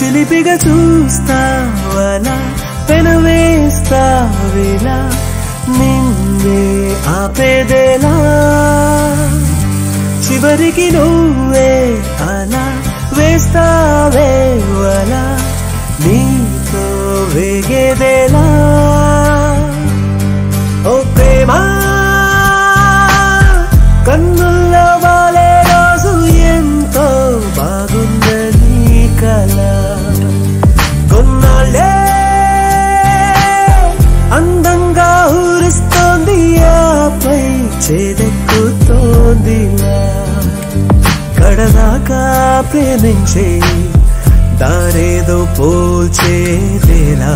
చిలిపిగా చూస్తావలా పెనవేస్తావేలా నిన్నే ఆపేదేలా చివరికి నువ్వే అలా వేస్తావేవలా నీతో వేగేదేలా ఓ ప్రేమా కన్నుల్లో వాలే రోజు ఎంతో బాగుందని కల కొన్నాళ్ళే అందంగా ఊరిస్తోంది ఆపై చేదెక్కుతోందిలా కడదాకా ప్రేమించే దారేదో పోల్చేదేలా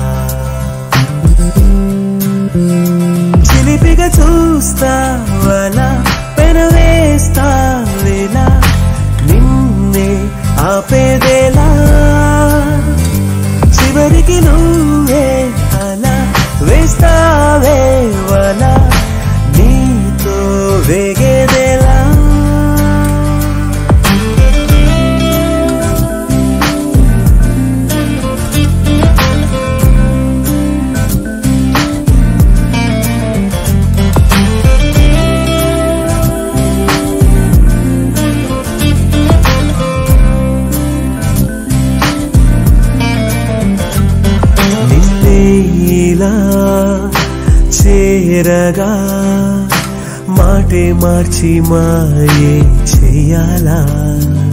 చిలిపిగా చూస్తావలా పెనవేస్తావేలా నిన్నే ఆపేదేలా చివరికి నువ్వే అలా వేస్తావేవలా నీతో వేగేదేలా చేరగా మాటే మార్చి మాయే చెయ్యాలా